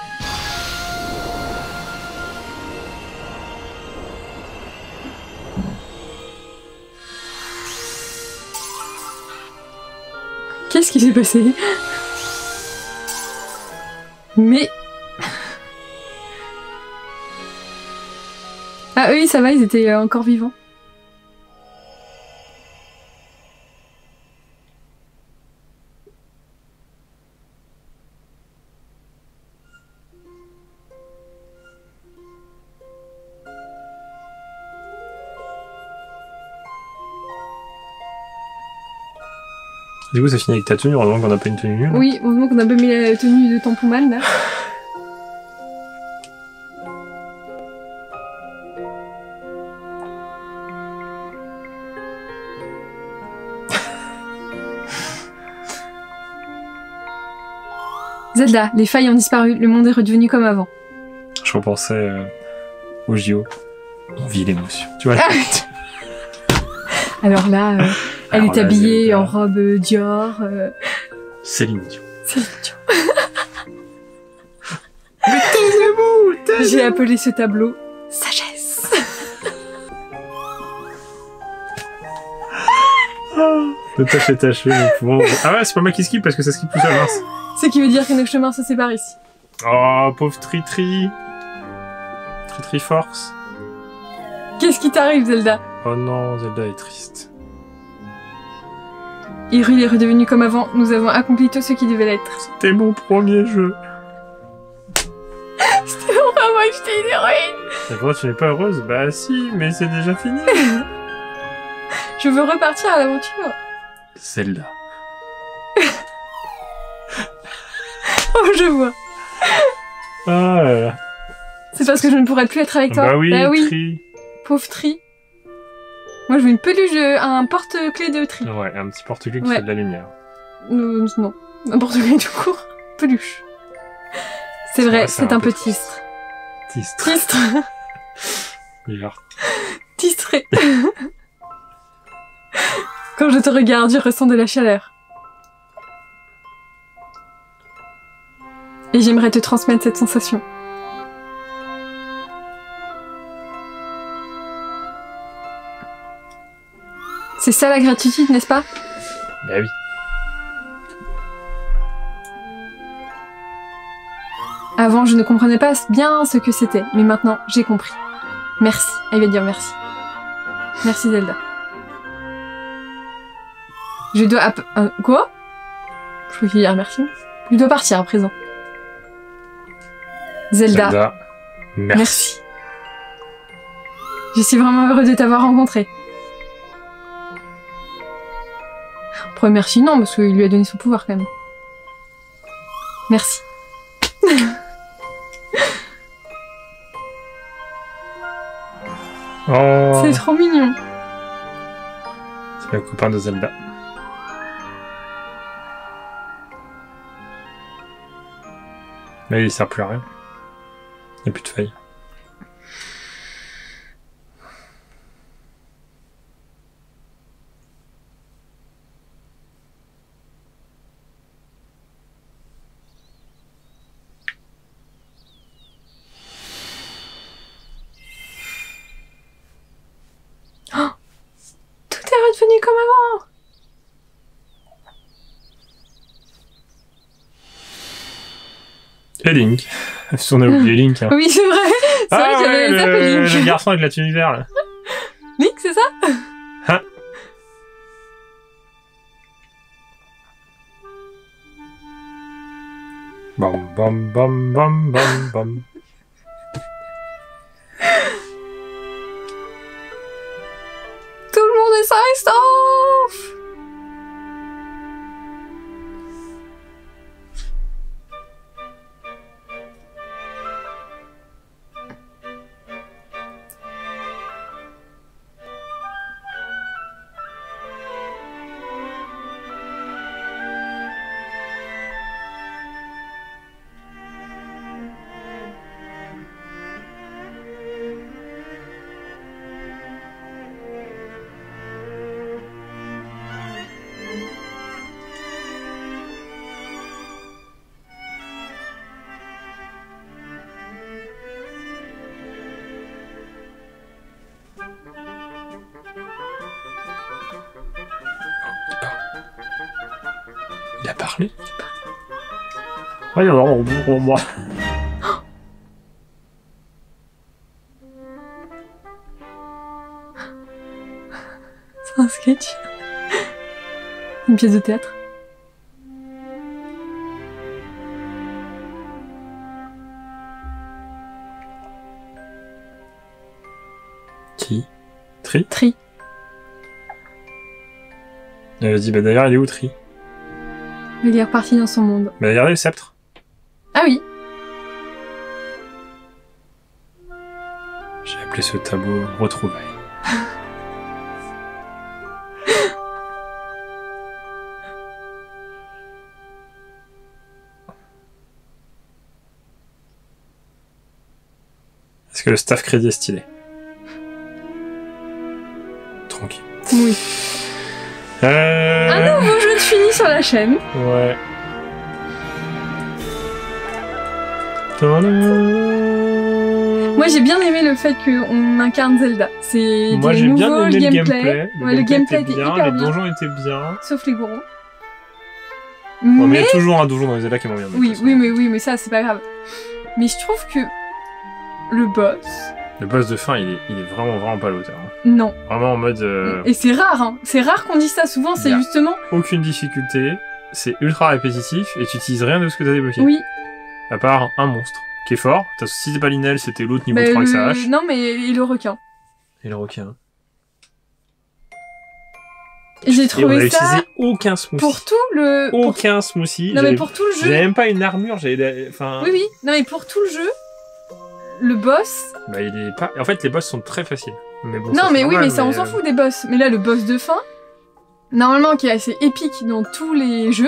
Qu'est-ce qui s'est passé? Mais... Ah oui, ça va, ils étaient euh, encore vivants. Du coup, ça finit avec ta tenue, heureusement qu'on n'a pas une tenue nulle. Oui, heureusement qu'on a pas mis la tenue de Tampouman, là. Zelda, les failles ont disparu, le monde est redevenu comme avant. Je repensais euh, au J O. On vit l'émotion. Tu vois. Alors là, euh, elle Alors est là, habillée Zelda. en robe euh, Dior. Euh... Céline Dion. C'est Dior. Mais taisez-vous, taisez-vous. J'ai appelé ce tableau Sagesse. Le tâche est taché, mais bon. Ah ouais, c'est pas moi qui skip parce que ça skip tout seul, mince. Ce qui veut dire que nos chemins se séparent ici. Oh, pauvre Tritri. Tritri Force. Qu'est-ce qui t'arrive, Zelda? Oh non, Zelda est triste. Hyrule est redevenu comme avant, nous avons accompli tout ce qui devait l'être. C'était mon premier jeu. C'était vraiment moi que j'étais une héroïne. D'accord, tu n'es pas heureuse? Bah si, mais c'est déjà fini. Je veux repartir à l'aventure. Zelda. Oh, je vois. Ah là là. C'est C'est parce que je ne pourrais plus être avec toi. Bah oui, bah oui. Tri. Pauvre Tri. Moi, je veux une peluche, de... un porte-clés de Tri. Ouais, un petit porte-clés qui Ouais. fait de la lumière. Euh, non, un porte-clés tout court. Peluche. C'est vrai, vrai, c'est un, peu tistre. Tistre. Tistre. Genre. Tistré. Quand je te regarde, je ressens de la chaleur. Et j'aimerais te transmettre cette sensation. C'est ça la gratitude, n'est-ce pas? Bah oui. Avant, je ne comprenais pas bien ce que c'était, mais maintenant, j'ai compris. Merci. Elle va dire merci. Merci Zelda. Je dois... app- euh, quoi? Je crois qu'il dire merci. Je dois partir à présent. Zelda. Zelda. Merci. Merci. Je suis vraiment heureux de t'avoir rencontré. Pour merci, non, parce qu'il lui a donné son pouvoir quand même. Merci. Oh. C'est trop mignon. C'est le copain de Zelda. Mais il sert plus à rien. Il n'y a plus de feuilles. Tout est redevenu comme avant. Et Link. On a oublié Link. Hein. Oui, c'est vrai. C'est Ah vrai qu'il y ouais, avait le, zappé Link. le garçon avec la tenue verte là. Link, c'est ça? Hein? Bam bam bam bam bam bam. Tout le monde est sain et sauf. Il a parlé. Oui, alors, pour moi. C'est un sketch. Une pièce de théâtre. Qui? Tri? Tri. Elle a dit, bah d'ailleurs, il est où Tri? Il est reparti dans son monde. Bah regardez le sceptre. Ah oui. J'ai appelé ce tableau Retrouvailles. Est-ce que le staff crédit est stylé? Tranquille. Oui. Euh... Un nouveau jeu de fini sur la chaîne. Ouais. Moi j'ai bien aimé le fait qu'on incarne Zelda. C'est Moi des j'ai bien nouveaux aimé le gameplay. gameplay. Ouais, le gameplay était bien, hyper les bien. donjons étaient bien. Sauf les gourons. Bon, mais il Mais y a toujours un donjon dans les Zelda qui est moins bien. de toute oui, façon. oui, mais oui, mais ça c'est pas grave. Mais je trouve que le boss, Le boss de fin, il est, il est vraiment, vraiment pas à l'auteur. hein. non. Vraiment en mode euh, Et c'est rare, hein. C'est rare qu'on dise ça. Souvent c'est Bien. justement. aucune difficulté, c'est ultra répétitif et tu utilises rien de ce que t'as débloqué. Oui. À part un monstre qui est fort. T'as- Si c'est pas Linel, c'était l'autre niveau Bah, trois avec le- sa hache. Non mais et le requin. Et le requin. Et j'ai Et on a trouvé utilisé ça aucun smoothie. pour tout le. pour- Aucun smoothie. Non mais J'avais- pour tout le jeu. J'avais même pas une armure, j'avais... Enfin... Oui oui. Non mais pour tout le jeu. le boss... Bah, il est pas... En fait, les boss sont très faciles. Mais bon, non, ça, mais oui, normal, mais ça, mais, on s'en euh, fout des boss. Mais là, le boss de fin, normalement, qui est assez épique dans tous les jeux...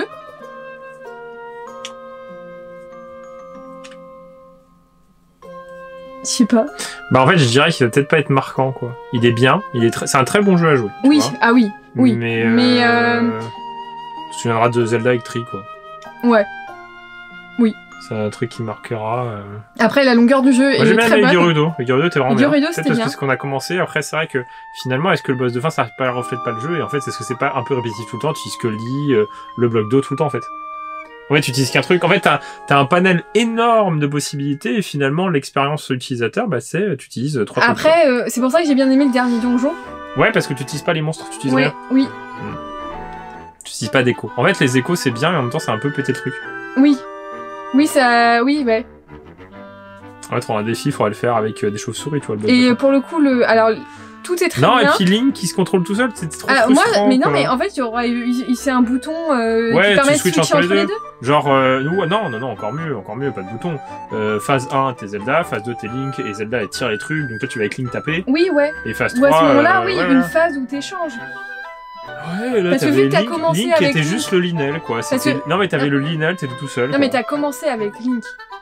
Je sais pas. Bah, en fait, je dirais qu'il va peut-être pas être marquant, quoi. Il est bien, il est très... c'est un très bon jeu à jouer. tu Oui, vois. ah oui, oui. Mais... mais euh... euh, Tu te souviendras de Zelda Electric, quoi. Ouais. Oui. C'est un truc qui marquera... euh... Après, la longueur du jeu Moi, est j'ai bien très aimé bonne. Gerudo. Le Gerudo était vraiment Le bien. Gerudo, Peut-être c'était parce bien. que c'est ce qu'on a commencé. Après, c'est vrai que finalement, est-ce que le boss de fin, ça pas, reflète pas le jeu? Et en fait, est-ce que c'est pas un peu répétitif tout le temps? Tu utilises que le lit, euh, le bloc d'eau tout le temps, en fait. En fait, tu utilises qu'un truc. En fait, t'as as un panel énorme de possibilités. Et finalement, l'expérience utilisateur, bah, c'est tu utilises trois trucs. Après, euh, c'est pour ça que j'ai bien aimé le dernier donjon. Ouais, parce que tu utilises pas les monstres, tu utilises Ouais, rien. oui, Tu utilises pas d'écho. En fait, les échos, c'est bien, mais en même temps, c'est un peu pété le truc. oui. Oui, ça... Oui, ouais. En fait, on a un défi, il faudrait le faire avec euh, des chauves-souris, tu vois, le boss de Et fin. pour le coup, le... Alors, tout est très Non, bien. et puis Link qui se contrôle tout seul, c'est trop Ah, moi, frustrant. mais non, quoi. mais en fait, il y aura, il, il- c'est un bouton euh, Ouais, qui tu permet de switches switcher entre entre, les les deux. deux. Genre, euh, nous, non, non, non, encore mieux, encore mieux, pas de bouton. Euh, phase un, t'es Zelda, phase deux, t'es Link, et Zelda, elle tire les trucs, donc toi, tu vas avec Link taper. Oui, ouais. Et phase Ou à trois... ce moment-là, euh, oui, ouais, une voilà. phase où t'échanges. Ouais, là, Parce que t'avais vu que t'as Link, commencé Link avec était Link- juste le Linel, quoi. Parce C'était- que- Non, mais t'avais le Linel, t'étais tout seul. Non, quoi. mais t'as commencé avec Link.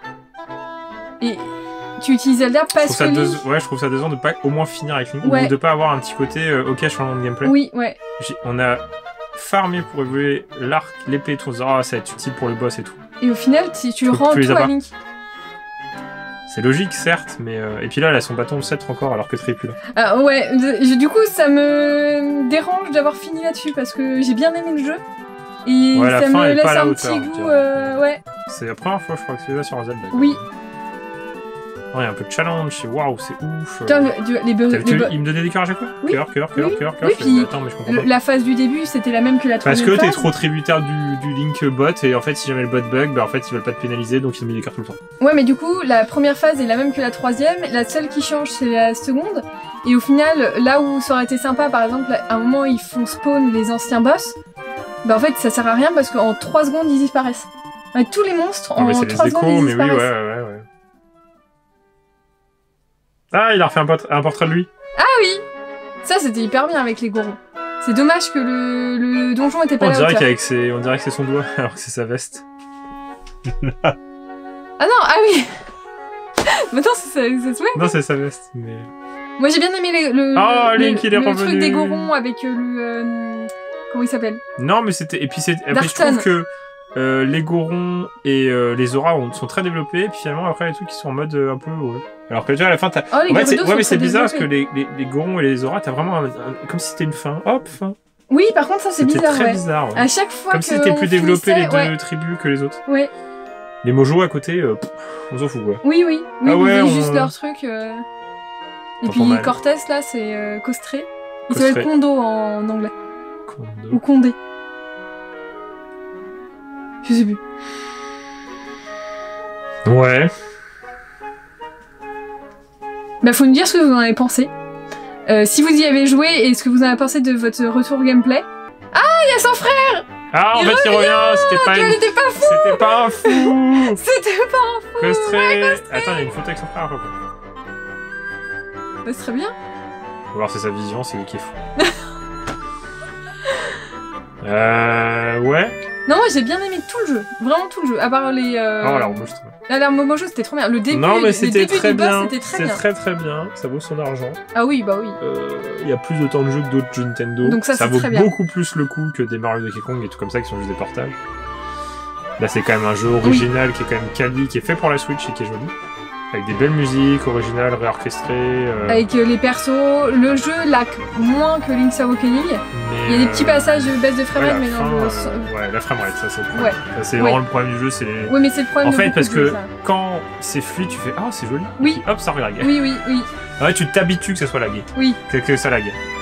Et tu utilises Zelda Je parce trouve ça que Link... deux... Ouais, je trouve ça décevant de pas au moins finir avec Link, Ouais. ou de pas avoir un petit côté, euh, ok, changement de gameplay. Oui, ouais. J'ai- On a farmé pour évoluer l'arc, l'épée et tout, on se dit, ah, ça va être utile pour le boss et tout. Et au final, si tu Tu- rends tu les tout as à pas. Link. C'est logique, certes, mais... euh, Et puis là, elle a son bâton de sceptre encore, alors que Trey est plus là. Ah, ouais, de- du coup, ça me dérange d'avoir fini là-dessus parce que j'ai bien aimé le jeu. Et Ouais, la ça fin me est laisse pas à la un hauteur, petit je goût... dirais. euh, ouais, C'est la première fois, je crois, que c'est là sur un Zelda. quoi. oui. Ouais, il y a un peu de challenge, c'est waouh, c'est ouf. Putain, le- du- les, bu- T'as les vu, bu- il me donnait des cœurs à chaque fois. Oui. Cœur, cœur, cœur, Oui. cœur, cœur. Oui, Je fais, puis attends, mais je comprends le- pas. la phase du début, c'était la même que la Parce troisième que t'es phase. trop tributaire du, du Link bot, et en fait, si jamais le bot bug, bah en fait, ils veulent pas te pénaliser, donc ils ont mis des cartes tout le temps. Ouais, mais du coup, la première phase est la même que la troisième. La seule qui change, c'est la seconde. Et au final, là où ça aurait été sympa, par exemple, à un moment, ils font spawn les anciens boss. Bah en fait, ça sert à rien parce qu'en trois secondes, ils disparaissent. Avec tous les monstres, Non, mais en c'est les trois secondes, échos, ils mais oui, ouais, disparaissent. ouais, ouais. Ah, il a refait un, pot- un portrait de lui. Ah oui. Ça, c'était hyper bien avec les gorons. C'est dommage que le, le donjon était pas On à la dirait hauteur. qu'avec ses... On dirait que c'est son doigt, alors que c'est sa veste. Ah non, ah oui. Maintenant, c'est ça, ça se fait. Non, c'est sa veste, mais... Moi, j'ai bien aimé les- le, Oh, le, Link, il est le revenu. truc des gorons avec euh, le... euh, comment il s'appelle? Non, mais c'était... Et puis, c'est... Après, je Darton. trouve que euh, les gorons et euh, les auras ont- sont très développés, et puis finalement, après, les trucs, ils sont en mode euh, un peu... Ouais. Alors que tu vois, à la fin, t'as... Oh, les En fait, c'est- Gerudo ouais, sont mais c'est très bizarre parce que développés. les, les, les gorons et les auras, t'as vraiment un- un- comme si c'était une fin. Hop, fin. Oui, par contre, ça, c'est C'était bizarre, très ouais. bizarre. ouais. À chaque fois Comme que si c'était on plus développé les finissait, deux ouais. tribus que les autres. Ouais. Les Mojo à côté, euh, pff, on s'en fout quoi. Oui, oui. Oui, Ah ils ouais, faisaient on- juste leur truc. euh. Et T'entends puis mal. Cortés, là, c'est euh, Costré. Il Costré. s'appelle Kondo en anglais. Kondo. Ou Condé. Je sais plus. Ouais. Bah, faut nous dire ce que vous en avez pensé. Euh, si vous y avez joué et ce que vous en avez pensé de votre retour gameplay. Ah, il y a son frère! Ah, en Il fait, il revient, c'était pas Elle une... était pas fou! C'était pas un fou. C'était pas un fou! Costré. Attends, il y a une photo avec son frère. Quoi. Bah, c'est très bien. On va voir, c'est sa vision, c'est lui qui est fou. euh... Ouais. Non, moi j'ai bien aimé tout le jeu. Vraiment tout le jeu. À part les. Euh... Oh, alors, moi, je trouve. La Larme Mojo, c'était trop bien. Le début, Non, mais le c'était début très du boss, bien. c'était très C'est bien. très très bien. Ça vaut son argent. Ah oui, bah oui. Euh, Il y a plus de temps de jeu que d'autres jeux Nintendo. Donc ça, c'est vaut très bien. beaucoup plus le coup que des Mario Donkey Kong et tout comme ça qui sont juste des portages. Là, c'est quand même un jeu original qui est quand même quali, qui est fait pour la Switch et qui est joli. Avec des belles musiques originales, réorchestrées. Euh... Avec euh, les persos, le jeu lag moins que Link's Awakening. mais, Il y a des petits euh, passages de baisse de ouais, framerate, la mais fin, dans le. euh, Ouais, la framerate, ça c'est le problème. Ouais. Ça, c'est Ouais. vraiment le problème du jeu, c'est... Oui, mais c'est le problème. En de fait, beaucoup parce de jeux, que ça. quand c'est fluide, tu fais « Ah, c'est joli !» Oui. Hop, ça relag. Oui, oui, oui. Ouais, tu t'habitues que ça soit lagué. Oui. Que, que ça lag.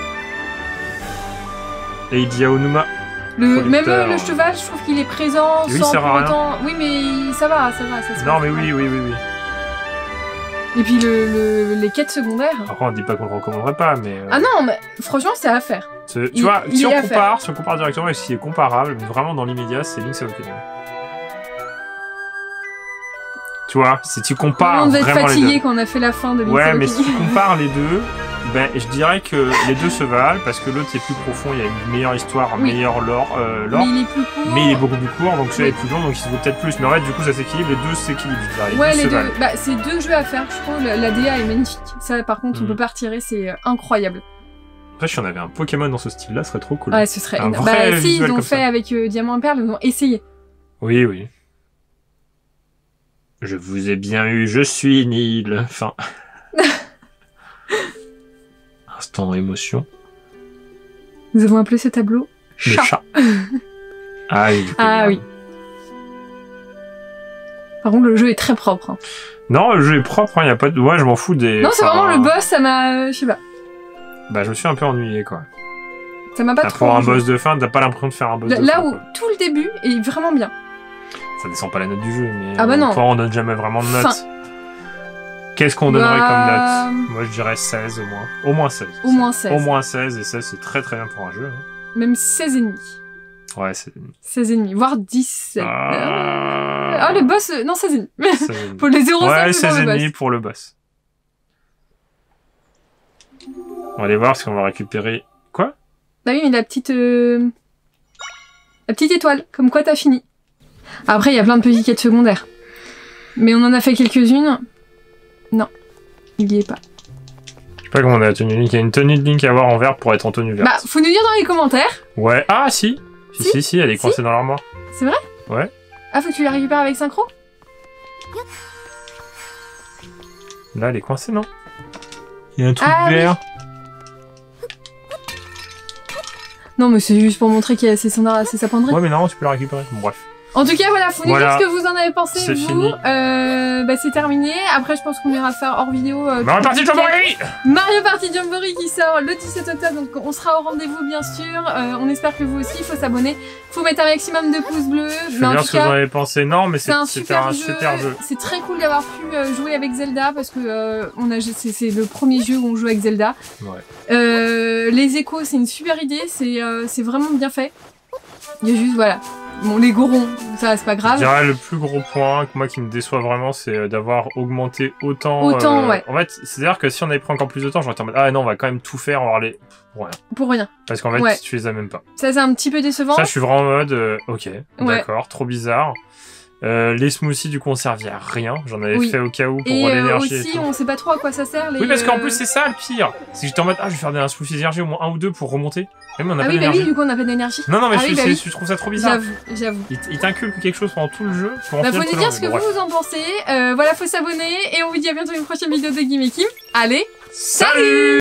Et il dit à Onuma... Le, même Producteur. euh, le cheval, je trouve qu'il est présent Oui, il sans sert à pour rien. autant. Oui, mais ça va, ça va, ça se Non, passe. mais oui, oui, oui, oui. Et puis le, le- les quêtes secondaires. Après, on dit pas qu'on le recommanderait pas, mais... euh, Ah non, mais franchement, c'est à faire. c'est- tu il- vois, il si est on à compare, si on compare directement avec ce qui est comparable, mais vraiment dans l'immédiat, c'est Link's Awakening. Tu Tu vois, si tu compares On devait être vraiment les fatigué deux. quand on a fait la fin de Ouais, Link's mais si Awakening. tu compares les deux, ben, je dirais que les deux se valent parce que l'autre est plus profond, il y a une meilleure histoire, un Oui. meilleur lore, euh, lore, Mais il est plus court. mais il est beaucoup plus court, donc celui-là Oui. est plus long, donc il se vaut peut-être plus. Mais en fait, du coup, ça s'équilibre, les deux s'équilibrent, je dirais. Les Ouais, deux les se deux. valent. Bah, c'est deux jeux à faire, je trouve. La, la D A est magnifique. Ça, par contre, on Mm. peut pas retirer, c'est euh, incroyable. Après, si on avait un Pokémon dans ce style-là, ce serait trop cool. Ouais, ce serait Un énorme. vrai Bah, si, visuel ils ont comme fait ça. avec euh, Diamant et Perle, ils ont essayé. Oui, oui. Je vous ai bien eu, je suis nul. Enfin. Instant émotion. Nous avons appelé ce tableau Le chat. chat. Ah oui, du coup, Ah merde. oui. Par contre, le jeu est très propre. hein. Non, le jeu est propre, il y a pas de. Ouais, je m'en fous des. Non, c'est enfin, vraiment le boss, ça m'a. Je sais pas. Bah, je me suis un peu ennuyé, quoi. Ça m'a pas T'as trop. pour un joué. boss de fin, t'as pas l'impression de faire un boss Là, de là fin. où quoi. tout le début est vraiment bien. Ça descend pas la note du jeu, mais. Ah bah non. Toi, on donne jamais vraiment de note. Fin. Qu'est-ce qu'on donnerait Bah, comme note? Moi, je dirais seize au moins. Au moins seize. Au moins seize. Au moins seize, et seize, c'est très très bien pour un jeu. hein. Même seize et demi. Ouais, c'est. seize et demi, voire dix-sept. Ah, Ah, le boss, euh, non, seize et demi. seize et demi. Faut les zéro Ouais, cinq seize pour et le demi boss. pour le boss. On va aller voir si on va récupérer. Quoi? Bah oui, mais la petite... euh, La petite étoile, comme quoi t'as fini. Après, il y a plein de petites quêtes secondaires. Mais on en a fait quelques-unes. Non, il y est pas. Je sais pas comment on a la tenue Link. Il y a une tenue de Link à avoir en vert pour être en tenue verte. Bah, faut nous dire dans les commentaires. Ouais. Ah, si. Si, Si. si, si, elle est Si. coincée dans l'armoire. C'est vrai? Ouais. Ah, faut que tu la récupères avec synchro? Là, elle est coincée, non? Il y a un truc Ah, oui. vert. Non, mais c'est juste pour montrer que c'est son c'est sa penderie. Ouais, mais non, tu peux la récupérer. Bon, bref. En tout cas, voilà, faut nous Voilà. dire ce que vous en avez pensé, C'est vous. fini. Euh, bah, c'est terminé. Après, je pense qu'on ira faire hors vidéo. Euh, Mario Party Jamboree! Mario Party Jamboree qui sort le dix-sept octobre, donc on sera au rendez-vous, bien sûr. Euh, on espère que vous aussi, il faut s'abonner. Faut mettre un maximum de pouces bleus. Je Mais sais en bien tout ce que vous en cas, avez pensé. Non, mais c'est c'est- un c'était super un jeu. super jeu. C'est très cool d'avoir pu euh, jouer avec Zelda parce que euh, on a, c'est c'est le premier jeu où on joue avec Zelda. Ouais. Euh, les échos, c'est une super idée. C'est euh, c'est vraiment bien fait. Il y a juste, voilà. Bon, les gorons, ça, c'est pas Je grave. dirais le plus gros point que moi qui me déçoit vraiment, c'est euh, d'avoir augmenté autant. Autant, euh, ouais. En fait, c'est-à-dire que si on avait pris encore plus de temps, j'aurais été en mode ah non, on va quand même tout faire, on va aller pour rien. Pour rien. Parce qu'en fait, Ouais. tu les as même pas. Ça, c'est un petit peu décevant. Ça, je suis vraiment en mode euh, ok, d'accord, trop bizarre. Euh, les smoothies, du coup, ont servi à rien. J'en avais Oui. fait au cas où pour Et euh, l'énergie et aussi, tout. on sait pas trop à quoi ça sert. Les, Oui, parce qu'en euh, plus, c'est ça le pire. C'est que j'étais en mode ah, je vais faire des smoothie d'énergie au moins un ou deux pour remonter. Mais on a Ah pas oui, bah d'énergie. oui, du coup, on a pas d'énergie. Non, non, mais Ah je, oui, bah c'est- oui. je trouve ça trop bizarre. J'avoue, j'avoue. Il, il t'inculque quelque chose pendant tout le jeu. Pour en Bah, finir faut te nous dire l'enlever. ce que Bon, bref. vous en pensez. Euh, voilà, faut s'abonner. Et on vous dit à bientôt une prochaine vidéo de Gimme Kim. Allez, Salut.